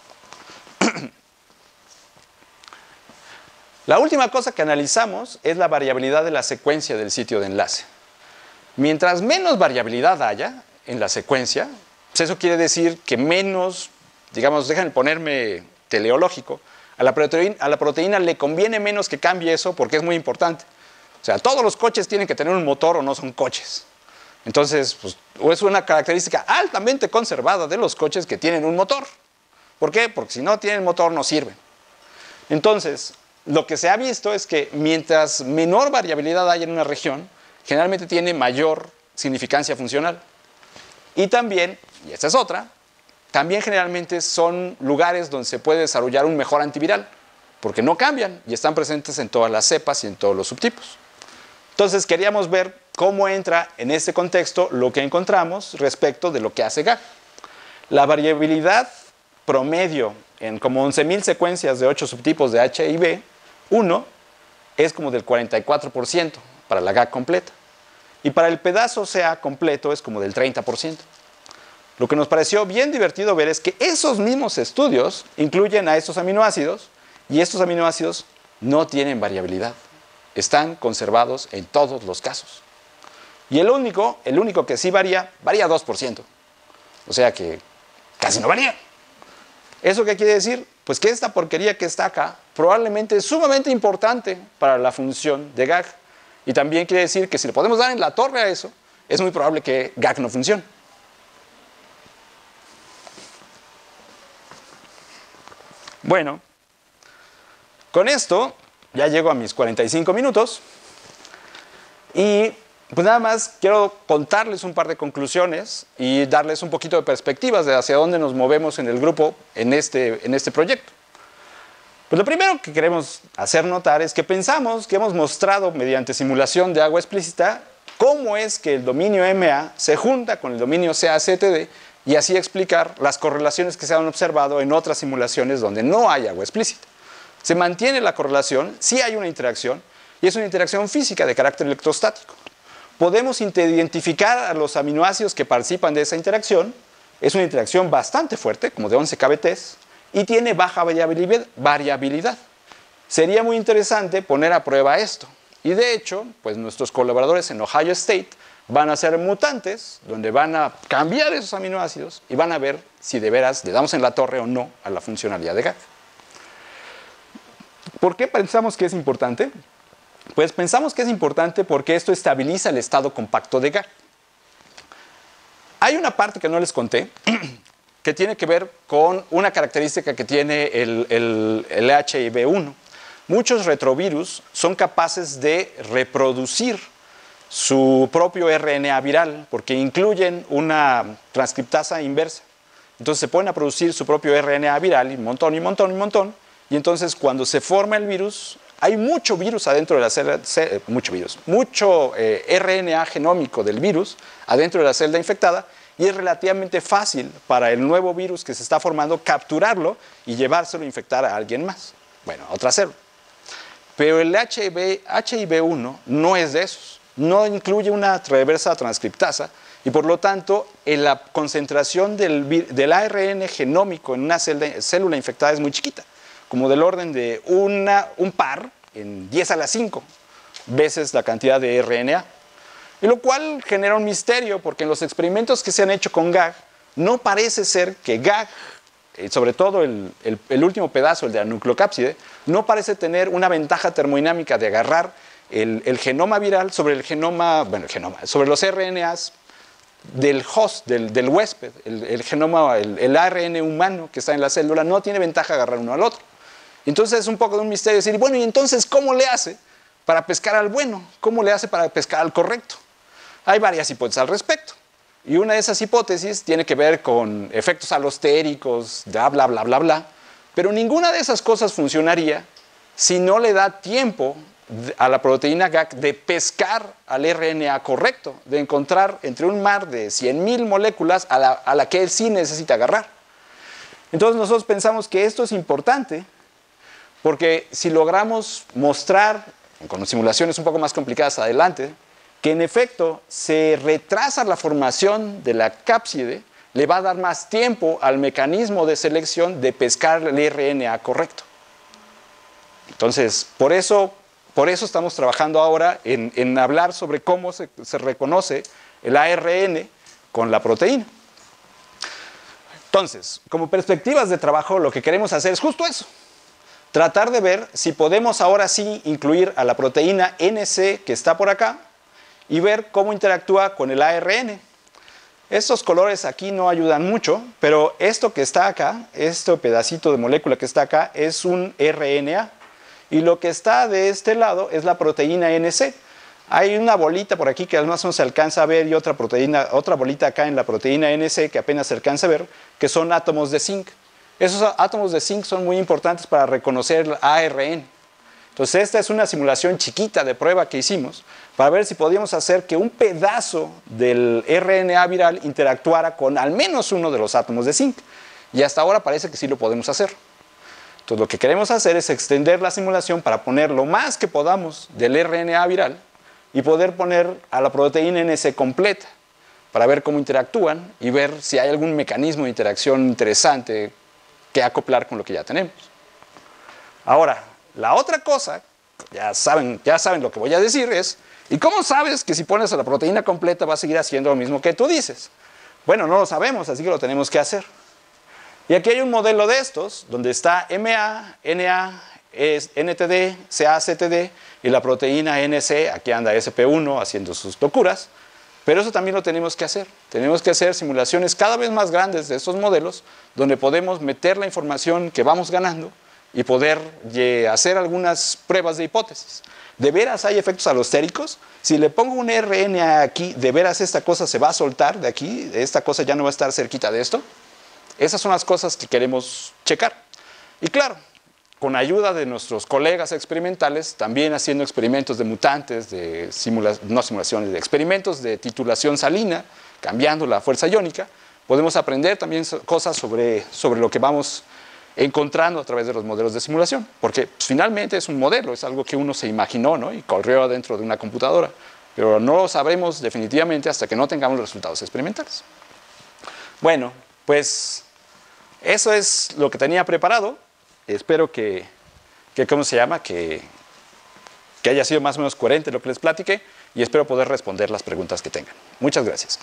La última cosa que analizamos es la variabilidad de la secuencia del sitio de enlace. Mientras menos variabilidad haya en la secuencia, pues eso quiere decir que menos, digamos, déjenme ponerme teleológico, a la proteína le conviene menos que cambie eso porque es muy importante. O sea, todos los coches tienen que tener un motor o no son coches. Entonces, pues, o es una característica altamente conservada de los coches que tienen un motor. ¿Por qué? Porque si no tienen motor no sirven. Entonces, lo que se ha visto es que mientras menor variabilidad hay en una región, generalmente tiene mayor significancia funcional. Y también, y esta es otra, también generalmente son lugares donde se puede desarrollar un mejor antiviral, porque no cambian y están presentes en todas las cepas y en todos los subtipos. Entonces queríamos ver cómo entra en este contexto lo que encontramos respecto de lo que hace GAG. La variabilidad promedio en como 11.000 secuencias de 8 subtipos de HIV-1 es como del 44% para la GAG completa. Y para el pedazo CA completo es como del 30%. Lo que nos pareció bien divertido ver es que esos mismos estudios incluyen a estos aminoácidos y estos aminoácidos no tienen variabilidad. Están conservados en todos los casos. Y el único que sí varía 2%. O sea que casi no varía. ¿Eso qué quiere decir? Pues que esta porquería que está acá probablemente es sumamente importante para la función de GAG. Y también quiere decir que si le podemos dar en la torre a eso, es muy probable que GAG no funcione. Bueno, con esto ya llego a mis 45 minutos y pues nada más quiero contarles un par de conclusiones y darles un poquito de perspectivas de hacia dónde nos movemos en el grupo en este proyecto. Pues lo primero que queremos hacer notar es que pensamos que hemos mostrado mediante simulación de agua explícita cómo es que el dominio MA se junta con el dominio CA-CTD y así explicar las correlaciones que se han observado en otras simulaciones donde no hay agua explícita. Se mantiene la correlación, sí hay una interacción, y es una interacción física de carácter electrostático. Podemos identificar a los aminoácidos que participan de esa interacción. Es una interacción bastante fuerte, como de 11 kBTs, y tiene baja variabilidad. Sería muy interesante poner a prueba esto. Y de hecho, pues nuestros colaboradores en Ohio State van a hacer mutantes, donde van a cambiar esos aminoácidos y van a ver si de veras le damos en la torre o no a la funcionalidad de GAG. ¿Por qué pensamos que es importante? Pues pensamos que es importante porque esto estabiliza el estado compacto de GAG. Hay una parte que no les conté, que tiene que ver con una característica que tiene el HIV-1. Muchos retrovirus son capaces de reproducir su propio RNA viral porque incluyen una transcriptasa inversa. Entonces se ponen a producir su propio RNA viral y un montón y un montón y un montón. Y entonces cuando se forma el virus, hay mucho virus adentro de la celda, mucho RNA genómico del virus adentro de la celda infectada, y es relativamente fácil para el nuevo virus que se está formando capturarlo y llevárselo a infectar a alguien más, bueno, a otra célula. Pero el HIV-1 no es de esos, no incluye una reversa transcriptasa, y por lo tanto la concentración del ARN genómico en una célula infectada es muy chiquita, como del orden de un par en 10 a la 5 veces la cantidad de RNA. Y lo cual genera un misterio, porque en los experimentos que se han hecho con GAG, no parece ser que GAG, sobre todo el último pedazo, el de la nucleocápside, no parece tener una ventaja termodinámica de agarrar el genoma viral sobre sobre los RNAs del host, del huésped. El ARN humano que está en la célula no tiene ventaja agarrar uno al otro. Entonces es un poco de un misterio decir, bueno, ¿y entonces cómo le hace para pescar al bueno? ¿Cómo le hace para pescar al correcto? Hay varias hipótesis al respecto. Y una de esas hipótesis tiene que ver con efectos alostéricos, bla, bla, bla, bla, bla. Pero ninguna de esas cosas funcionaría si no le da tiempo a la proteína GAG de pescar al RNA correcto, de encontrar entre un mar de 100.000 moléculas a la que él sí necesita agarrar. Entonces nosotros pensamos que esto es importante porque si logramos mostrar, con simulaciones un poco más complicadas adelante, que en efecto se retrasa la formación de la cápside, le va a dar más tiempo al mecanismo de selección de pescar el RNA correcto. Entonces, por eso estamos trabajando ahora en hablar sobre cómo se reconoce el ARN con la proteína. Entonces, como perspectivas de trabajo, lo que queremos hacer es justo eso. Tratar de ver si podemos ahora sí incluir a la proteína NC que está por acá y ver cómo interactúa con el ARN. Estos colores aquí no ayudan mucho, pero esto que está acá, este pedacito de molécula que está acá, es un RNA. Y lo que está de este lado es la proteína NC. Hay una bolita por aquí que además no se alcanza a ver y otra bolita acá en la proteína NC que apenas se alcanza a ver, que son átomos de zinc. Esos átomos de zinc son muy importantes para reconocer el ARN. Entonces esta es una simulación chiquita de prueba que hicimos para ver si podíamos hacer que un pedazo del RNA viral interactuara con al menos uno de los átomos de zinc. Y hasta ahora parece que sí lo podemos hacer. Entonces lo que queremos hacer es extender la simulación para poner lo más que podamos del RNA viral y poder poner a la proteína NC completa para ver cómo interactúan y ver si hay algún mecanismo de interacción interesante que acoplar con lo que ya tenemos. Ahora, la otra cosa, ya saben lo que voy a decir, es ¿y cómo sabes que si pones a la proteína completa va a seguir haciendo lo mismo que tú dices? Bueno, no lo sabemos, así que lo tenemos que hacer. Y aquí hay un modelo de estos, donde está MA, NA, NTD, CA-CTD y la proteína NC, aquí anda SP1 haciendo sus locuras, pero eso también lo tenemos que hacer. Tenemos que hacer simulaciones cada vez más grandes de estos modelos, donde podemos meter la información que vamos ganando y poder hacer algunas pruebas de hipótesis. ¿De veras hay efectos alostéricos? Si le pongo un RNA aquí, ¿de veras esta cosa se va a soltar de aquí? ¿Esta cosa ya no va a estar cerquita de esto? Esas son las cosas que queremos checar. Y claro, con ayuda de nuestros colegas experimentales, también haciendo experimentos de mutantes, de experimentos de titulación salina, cambiando la fuerza iónica, podemos aprender también cosas sobre lo que vamos encontrando a través de los modelos de simulación, porque pues, finalmente es un modelo, es algo que uno se imaginó, ¿no? Y corrió dentro de una computadora, pero no lo sabremos definitivamente hasta que no tengamos los resultados experimentales. Bueno, pues eso es lo que tenía preparado. Espero que ¿cómo se llama? Que haya sido más o menos coherente lo que les platiqué y espero poder responder las preguntas que tengan. Muchas gracias.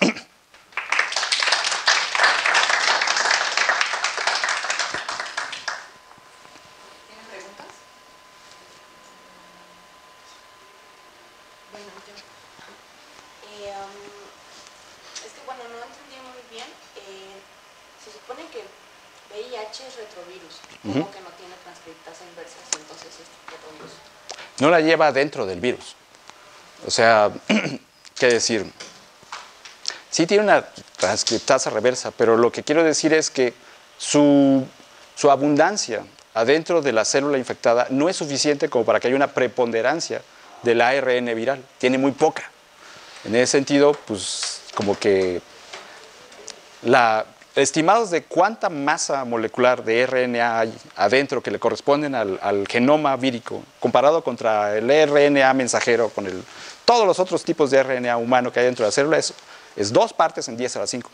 Es que bueno, no entendí muy bien. Se supone que VIH es retrovirus, como que no tiene transcriptasa inversas, entonces es retrovirus. No la lleva dentro del virus. O sea, ¿qué decir? Sí tiene una transcriptasa reversa, pero lo que quiero decir es que su abundancia adentro de la célula infectada no es suficiente como para que haya una preponderancia del ARN viral. Tiene muy poca. En ese sentido, pues como que estimados de cuánta masa molecular de RNA hay adentro que le corresponden al genoma vírico, comparado contra el RNA mensajero, con todos los otros tipos de RNA humano que hay dentro de la célula, es 2 partes en 10 a la 5.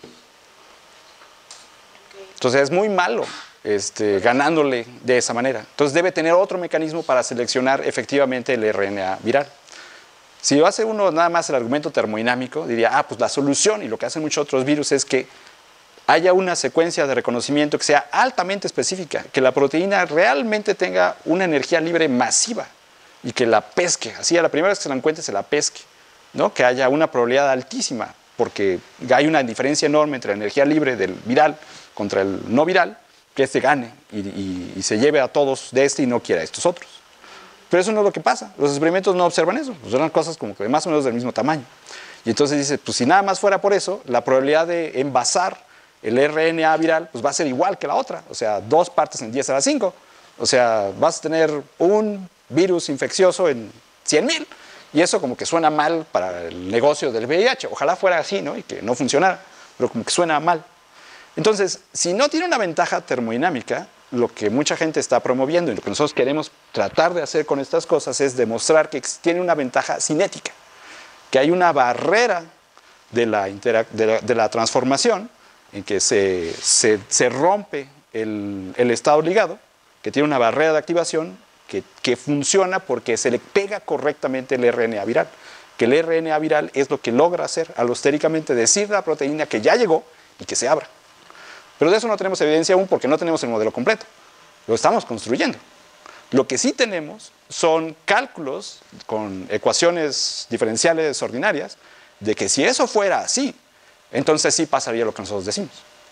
Entonces es muy malo ganándole de esa manera. Entonces debe tener otro mecanismo para seleccionar efectivamente el RNA viral. Si hace uno nada más el argumento termodinámico, diría, pues la solución, y lo que hacen muchos otros virus es que haya una secuencia de reconocimiento que sea altamente específica, que la proteína realmente tenga una energía libre masiva y que la pesque, así a la primera vez que se la encuentre se la pesque, ¿no? Que haya una probabilidad altísima, porque hay una diferencia enorme entre la energía libre del viral contra el no viral, que gane y se lleve a todos de y no quiera a estos otros. Pero eso no es lo que pasa, los experimentos no observan eso, pues eran cosas como que más o menos del mismo tamaño. Y entonces dice, pues si nada más fuera por eso, la probabilidad de envasar el RNA viral pues va a ser igual que la otra, o sea, 2 partes en 10 a la 5. O sea, vas a tener un virus infeccioso en 100,000. Y eso como que suena mal para el negocio del VIH. Ojalá fuera así, ¿no? Y que no funcionara, pero como que suena mal. Entonces, si no tiene una ventaja termodinámica, lo que mucha gente está promoviendo y lo que nosotros queremos tratar de hacer con estas cosas es demostrar que tiene una ventaja cinética, que hay una barrera de la transformación en que se rompe el estado ligado, que tiene una barrera de activación que funciona porque se le pega correctamente el RNA viral, que el RNA viral es lo que logra hacer alostéricamente decir a la proteína que ya llegó y que se abra. Pero de eso no tenemos evidencia aún porque no tenemos el modelo completo, lo estamos construyendo. Lo que sí tenemos son cálculos con ecuaciones diferenciales ordinarias de que si eso fuera así, entonces sí pasaría lo que nosotros decimos.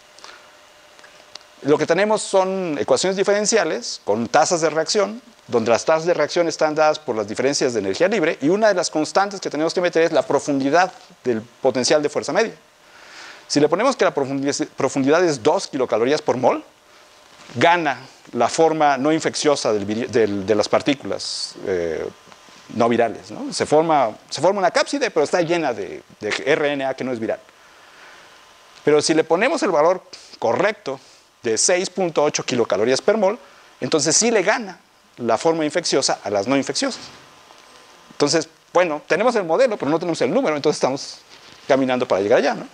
Lo que tenemos son ecuaciones diferenciales con tasas de reacción, donde las tasas de reacción están dadas por las diferencias de energía libre, y una de las constantes que tenemos que meter es la profundidad del potencial de fuerza media. Si le ponemos que la profundidad es 2 kilocalorías por mol, gana la forma no infecciosa de las partículas no virales, ¿no? Se forma una cápside, pero está llena de RNA que no es viral. Pero si le ponemos el valor correcto de 6.8 kilocalorías per mol, entonces sí le gana la forma infecciosa a las no infecciosas. Entonces, bueno, tenemos el modelo, pero no tenemos el número, entonces estamos caminando para llegar allá, ¿no?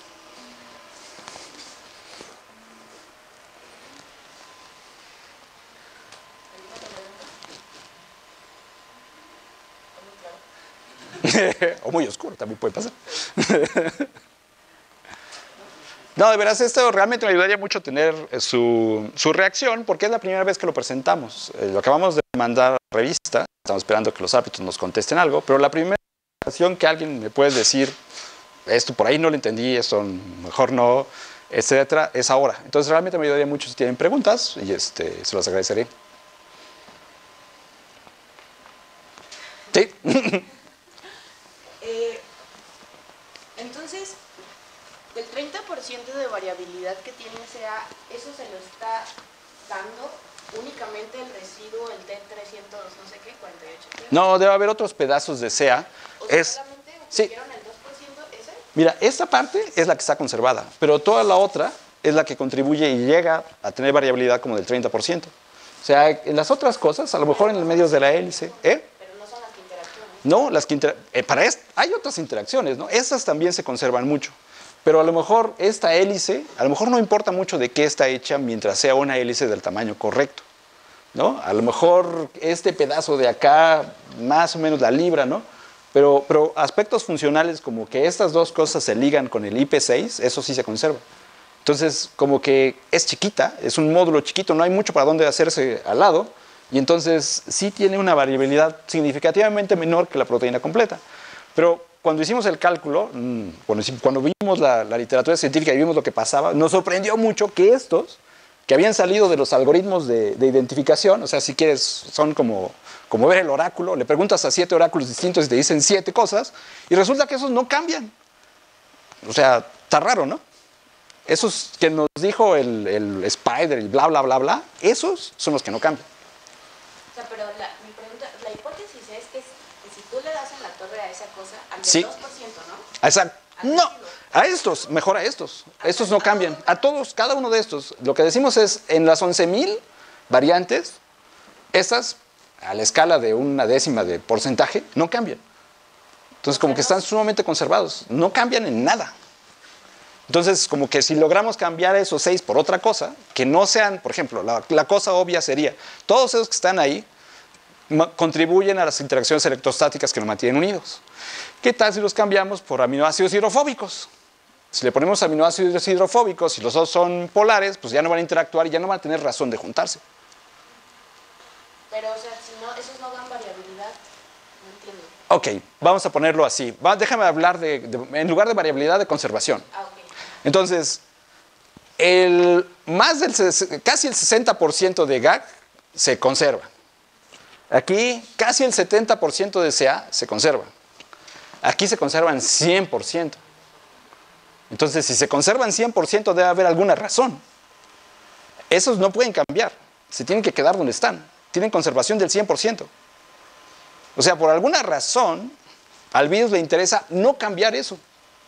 O muy oscuro, también puede pasar. No, de veras, esto realmente me ayudaría mucho tener su reacción, porque es la primera vez que lo presentamos. Lo acabamos de mandar a la revista, estamos esperando que los árbitros nos contesten algo, pero la primera presentación que alguien me puede decir, esto por ahí no lo entendí, esto mejor no, etcétera, es ahora. Entonces realmente me ayudaría mucho si tienen preguntas, y se las agradeceré. ¿Sí? Entonces, el 30% de variabilidad que tiene SA, ¿eso se lo está dando únicamente el residuo, el T300, no sé qué, 48? No, debe haber otros pedazos de SEA. ¿O solamente obtuvieron el 2% ese? Mira, esta parte es la que está conservada, pero toda la otra es la que contribuye y llega a tener variabilidad como del 30%. O sea, en las otras cosas, a lo mejor en los medios de la hélice, Pero no son las que interactúan. no, las que hay otras interacciones, ¿no? Esas también se conservan mucho. Pero a lo mejor esta hélice, a lo mejor no importa mucho de qué está hecha mientras sea una hélice del tamaño correcto, ¿no? A lo mejor este pedazo de acá, más o menos la libra, ¿no? Pero aspectos funcionales como que estas dos cosas se ligan con el IP6, eso sí se conserva. Entonces, como que es chiquita, es un módulo chiquito, no hay mucho para dónde hacerse al lado, y entonces sí tiene una variabilidad significativamente menor que la proteína completa. Pero cuando hicimos el cálculo, cuando vimos la literatura científica y vimos lo que pasaba, nos sorprendió mucho que estos, que habían salido de los algoritmos de identificación, o sea, si quieres, son como ver el oráculo, le preguntas a 7 oráculos distintos y te dicen 7 cosas, y resulta que esos no cambian. O sea, está raro, ¿no? Esos que nos dijo el Spider y bla, bla, bla, bla, esos son los que no cambian. O sea, pero mi pregunta, la hipótesis es que si tú le das en la torre a esa cosa, al del Sí. 2%, ¿no? Exacto. No, a estos, mejor a estos. Estos no cambian. A todos, cada uno de estos. Lo que decimos es, en las 11,000 variantes, estas, a la escala de una décima de porcentaje, no cambian. Entonces, como que están sumamente conservados. No cambian en nada. Entonces, como que si logramos cambiar esos 6 por otra cosa, que no sean, por ejemplo, la cosa obvia sería, todos esos que están ahí contribuyen a las interacciones electrostáticas que nos mantienen unidos. ¿Qué tal si los cambiamos por aminoácidos hidrofóbicos? Si le ponemos aminoácidos hidrofóbicos y los dos son polares, pues ya no van a interactuar y ya no van a tener razón de juntarse. Pero, o sea, si no, esos no dan variabilidad, no entiendo. Ok, vamos a ponerlo así. Déjame hablar en lugar de variabilidad, de conservación. Ah, ok. Entonces, casi el 60% de GAG se conserva. Aquí casi el 70% de CA se conserva. Aquí se conservan 100%. Entonces, si se conservan 100%, debe haber alguna razón. Esos no pueden cambiar. Se tienen que quedar donde están. Tienen conservación del 100%. O sea, por alguna razón, al virus le interesa no cambiar eso.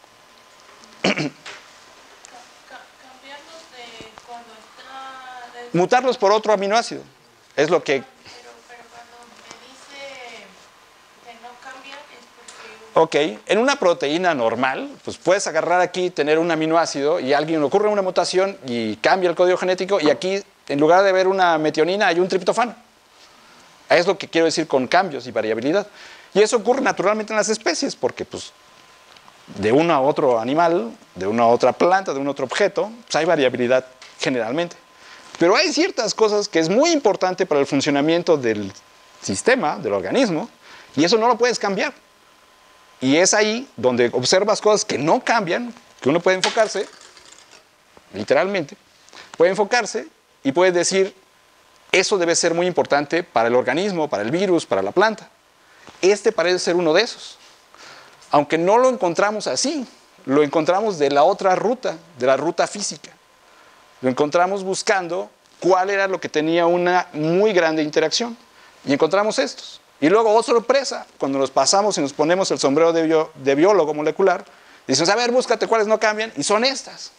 Cambiarlos de cuando está... Mutarlos por otro aminoácido. Es lo que... Pero cuando me dice que no cambian es porque... Ok, en una proteína normal, pues puedes agarrar aquí, tener un aminoácido y a alguien le ocurre una mutación y cambia el código genético y aquí, en lugar de ver una metionina, hay un triptofano. Es lo que quiero decir con cambios y variabilidad. Y eso ocurre naturalmente en las especies, porque pues, de uno a otro animal, de una a otra planta, de un otro objeto, pues hay variabilidad generalmente. Pero hay ciertas cosas que es muy importante para el funcionamiento del sistema, del organismo, y eso no lo puedes cambiar. Y es ahí donde observas cosas que no cambian, que uno puede enfocarse, literalmente, puede enfocarse y puede decir, eso debe ser muy importante para el organismo, para el virus, para la planta. Este parece ser uno de esos. Aunque no lo encontramos así, lo encontramos de la otra ruta, de la ruta física. Lo encontramos buscando cuál era lo que tenía una muy grande interacción. Y encontramos estos. Y luego, oh sorpresa, cuando nos pasamos y nos ponemos el sombrero de biólogo molecular, decimos, a ver, búscate cuáles no cambian, y son estas.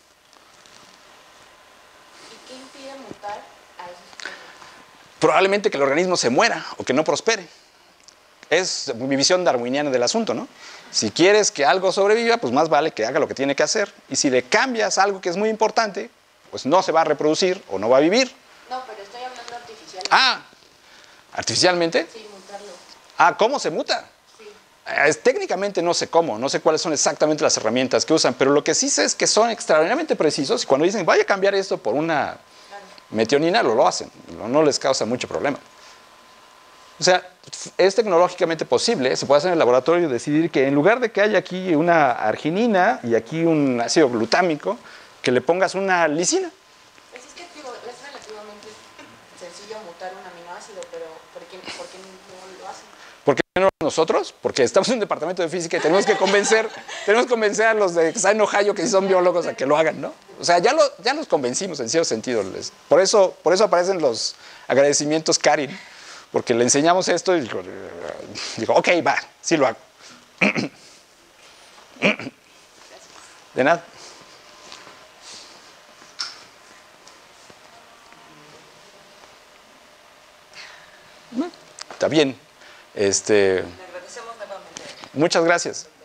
¿Y qué impide mutar a esos cosas? Probablemente que el organismo se muera o que no prospere. Es mi visión darwiniana del asunto, ¿no? Si quieres que algo sobreviva, pues más vale que haga lo que tiene que hacer. Y si le cambias algo que es muy importante, pues no se va a reproducir o no va a vivir. No, pero estoy hablando artificialmente. Ah, ¿artificialmente? Sí, mutarlo. Ah, ¿cómo se muta? Sí. Técnicamente no sé cómo, no sé cuáles son exactamente las herramientas que usan, pero lo que sí sé es que son extraordinariamente precisos y cuando dicen, vaya a cambiar esto por una metionina, lo hacen, no les causa mucho problema. O sea, es tecnológicamente posible, se puede hacer en el laboratorio decidir que en lugar de que haya aquí una arginina y aquí un ácido glutámico, que le pongas una lisina. Pues es que digo, es relativamente sencillo mutar un aminoácido, pero ¿por qué no lo hacen? ¿Por qué no nosotros? Porque estamos en un departamento de física y tenemos que convencer a los de que están en Ohio, que sí son biólogos, a que lo hagan, ¿no? O sea, ya los convencimos en cierto sentido. Por eso aparecen los agradecimientos Karin, porque le enseñamos esto y dijo, ok, va, sí lo hago. De nada. Está bien. Le agradecemos nuevamente. Muchas gracias.